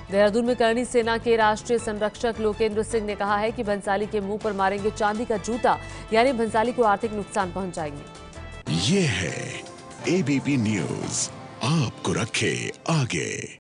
देहरादून में करनी सेना के राष्ट्रीय संरक्षक लोकेंद्र सिंह ने कहा है कि भंसाली के मुंह पर मारेंगे चांदी का जूता, यानी भंसाली को आर्थिक नुकसान पहुंचाएंगे। ये है एबीपी न्यूज, आपको रखे आगे।